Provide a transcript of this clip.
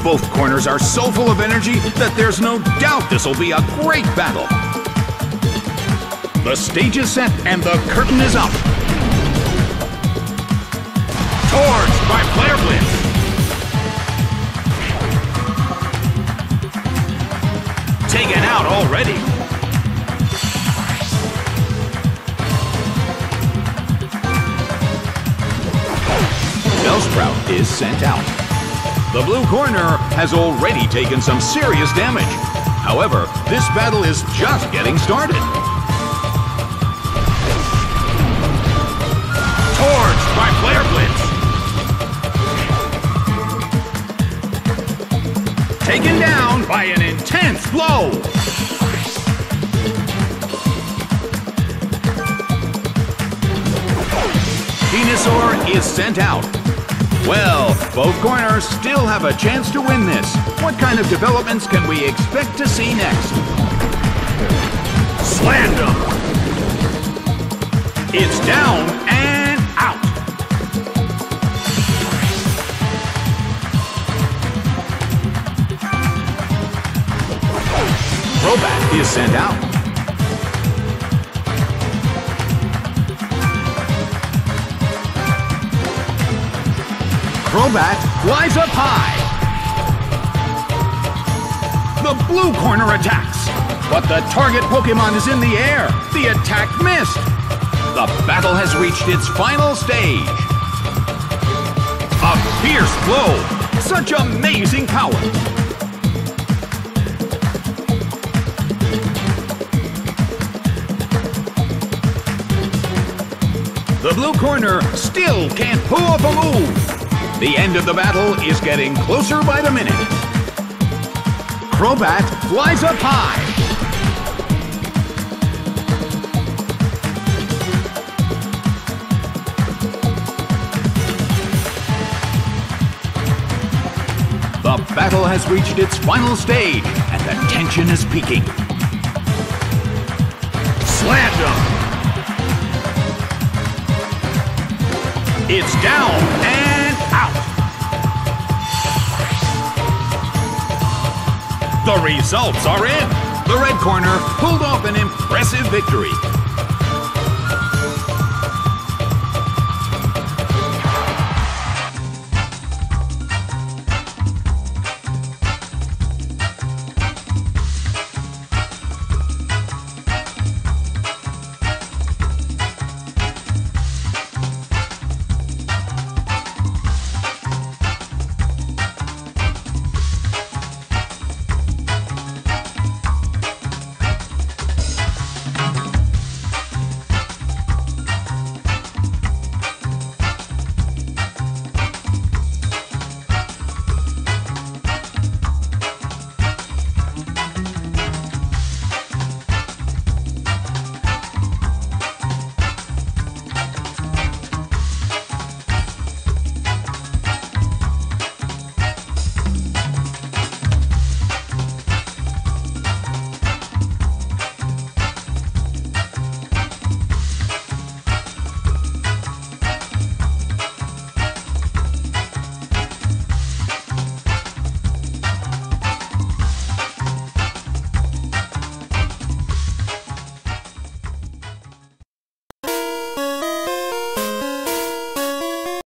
Both corners are so full of energy that there's no doubt this will be a great battle. The stage is set and the curtain is up. Torch by Flare Blitz. Taken out already. Bellsprout is sent out. The blue corner has already taken some serious damage. However, this battle is just getting started. Torch by Flare Blitz. Taken down by an intense blow. Venusaur is sent out. Well, both corners still have a chance to win this. What kind of developments can we expect to see next? Slammed him! It's down and out! Crobat is sent out. Crobat flies up high. The blue corner attacks, but the target Pokémon is in the air. The attack missed. The battle has reached its final stage. A fierce blow. Such amazing power. The blue corner still can't pull off a move. The end of the battle is getting closer by the minute. Crobat flies up high. The battle has reached its final stage, and the tension is peaking. Slammed him! It's down and out! The results are in! The red corner pulled off an impressive victory.